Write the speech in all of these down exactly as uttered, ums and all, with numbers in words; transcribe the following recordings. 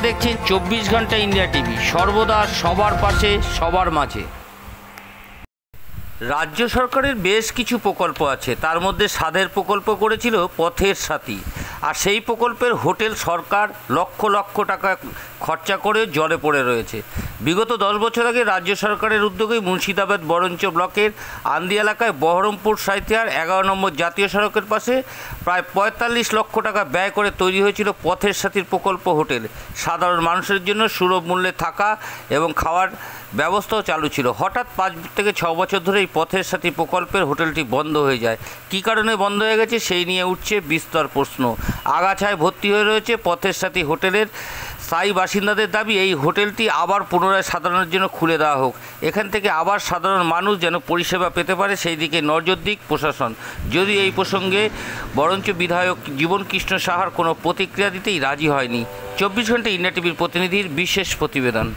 দেখছেন চব্বিশ ঘন্টা ইন্ডিয়া টিভি, সর্বদা সবার পাশে সবার মাঝে। রাজ্য সরকারের বেশ কিছু প্রকল্প আছে, তার মধ্যে স্বাদের প্রকল্প করেছিল পথের সাথী, আর সেই প্রকল্পের হোটেল সরকার লক্ষ লক্ষ টাকা খরচা করে জলে পড়ে রয়েছে। বিগত দশ বছর আগে রাজ্য সরকারের উদ্যোগে মুর্শিদাবাদ বরঞ্চ ব্লকের আন্দি এলাকায় বহরমপুর সাঁইথিয়ার এগারো নম্বর জাতীয় সড়কের পাশে প্রায় পঁয়তাল্লিশ লক্ষ টাকা ব্যয় করে তৈরি হয়েছিল পথের সাথীর প্রকল্প হোটেল। সাধারণ মানুষের জন্য সুলভ মূল্যে থাকা এবং খাওয়ার ব্যবস্থাও চালু ছিল। হঠাৎ পাঁচ থেকে ছ বছর ধরে এই পথের সাথী প্রকল্পের হোটেলটি বন্ধ হয়ে যায়। কী কারণে বন্ধ হয়ে গেছে সেই নিয়ে উঠছে বিস্তর প্রশ্ন। আগাছায় ভর্তি হয়ে রয়েছে পথের সাথী হোটেলের স্থায়ী বাসিন্দাদের দাবি এই হোটেলটি আবার পুনরায় সাধারণের জন্য খুলে দেওয়া হোক। এখান থেকে আবার সাধারণ মানুষ যেন পরিষেবা পেতে পারে সেই দিকে নজর দিক প্রশাসন। যদি এই প্রসঙ্গে বরঞ্চ বিধায়ক জীবন কৃষ্ণ সাহার কোনো প্রতিক্রিয়া দিতেই রাজি হয়নি। চব্বিশ ঘন্টা ইন্ডিয়া টিভির প্রতিনিধির বিশেষ প্রতিবেদন।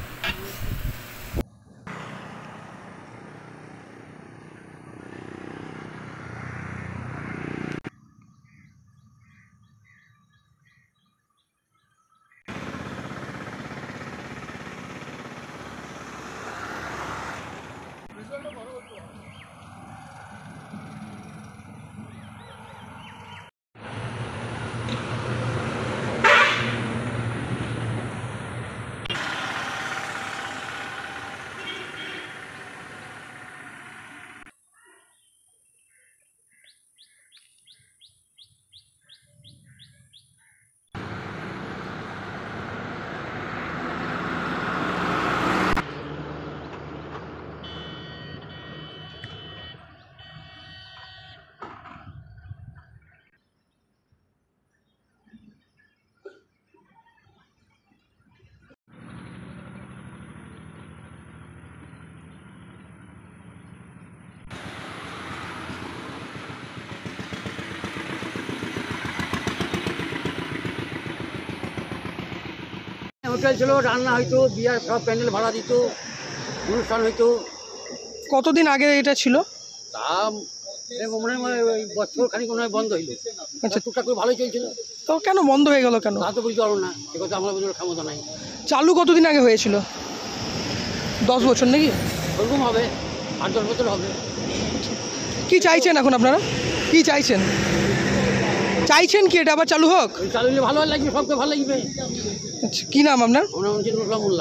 হোটেল ছিল, রান্না হইতো, বিয়ার সব প্যান্ডেল ভাড়া দিত, অনুষ্ঠান হইতো। কতদিন আগে এটা ছিল? তা মনে হয় ওই বছর খানিক মনে হয় বন্ধ হইলো। আচ্ছা, টুকটাক করে ভালোই চলছিল। তো কেন বন্ধ হয়ে গেল কেন? তা তো বুঝতে পারবো না, এ কথা আমরা বুঝতে ক্ষমতা নাই। চালু কতদিন আগে হয়েছিল? দশ বছর নাকি? ওরকম হবে, আট দশ বছর হবে। কি চাইছেন এখন আপনারা? কি চাইছেন? চাইছেন কি এটা আবার চালু হোক? চালু হলে ভালো লাগবে, সবকে ভালো লাগবে। আচ্ছা, কি নাম আপনার? আমার নাম জিনুল্লাহ মোল্লা।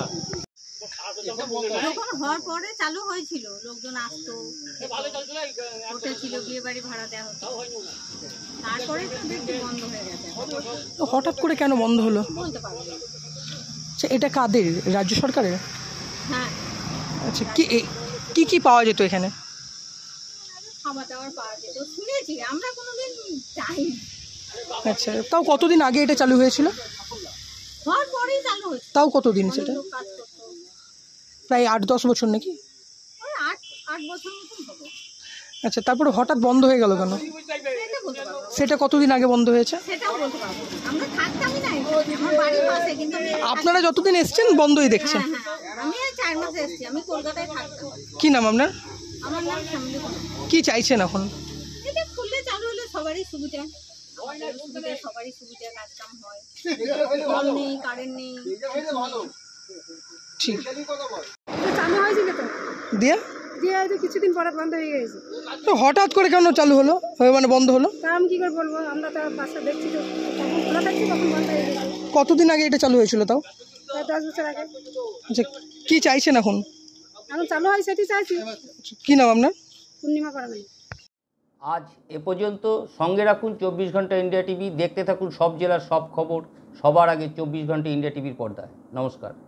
যখন হওয়ার পরে চালু হয়েছিল, লোকজন আসতো, হোটেল ছিল, বিয়ে বাড়ি ভাড়া দেওয়া হতো, তারপরে তো দেখছি বন্ধ হয়ে গেছে। তো হঠাৎ করে কেন বন্ধ হলো বলতে পারবো না। আচ্ছা, এটা কাদের? রাজ্য সরকারের? হ্যাঁ। আচ্ছা, কি কি কি পাওয়া যেত এখানে? খাবার দাবার পাওয়া যেত শুনেছি, আমরা কোনোদিন যাইনি। আচ্ছা, তাও কতদিন আগে এটা চালু হয়েছিল? হওয়ার পরেই চালু হয়েছে। তাও কতদিন সেটা? কাজ করতো প্রায় আট দশ বছর নাকি? ওই আট আট বছর মতন হবে। আচ্ছা, তারপরে হঠাৎ বন্ধ হয়ে গেল কেন? সেটা বলতে পারবো না। সেটা কতদিন আগে বন্ধ হয়েছে? সেটাও বলতে পারবো না। আমরা থাকতামই না, আমার বাড়ির পাশে, কিন্তু আমি আপনারা যতদিন এসছেন বন্ধই দেখছেন? হ্যাঁ হ্যাঁ, আমি এই চার মাসে এসেছি। আমি কলকাতায় থাকতাম। কি নাম আপনার? আমার নাম শ্যামলী কুমার। কি চাইছেন এখন? এটা খুললে চালু হলে সবারই সুবিধা, আমাদেরও সুবিধা, সবারই সুবিধা, কাজ কাম হয়। জল নেই, কারেন্ট নেই। ঠিক চালু হয়েছিল তো, দিয়ে দিয়ে হয়তো কিছুদিন পরে বন্ধ হয়ে গেছে। তো হঠাৎ করে কেন চালু হলো, মানে বন্ধ হলো? তা আমি কি করে বলবো, আমরা তো বাসা দেখছি তো, তখন খোলা থাকছি, তখন বন্ধ হয়ে গেছে। কতদিন আগে এটা চালু হয়েছিল তাও? প্রায় দশ বছর আগে। আচ্ছা, কি চাইছেন এখন? এখন চালু হয় সেটি চাইছি। কি নাম আপনার? পূর্ণিমা করা নাই। আজ এ পর্যন্ত। সঙ্গে রাখুন চব্বিশ ঘন্টা ইন্ডিয়া টিভি, দেখতে থাকুন সব জেলার সব খবর সবার আগে চব্বিশ ঘন্টা ইন্ডিয়া টিভির পর্দায়। নমস্কার।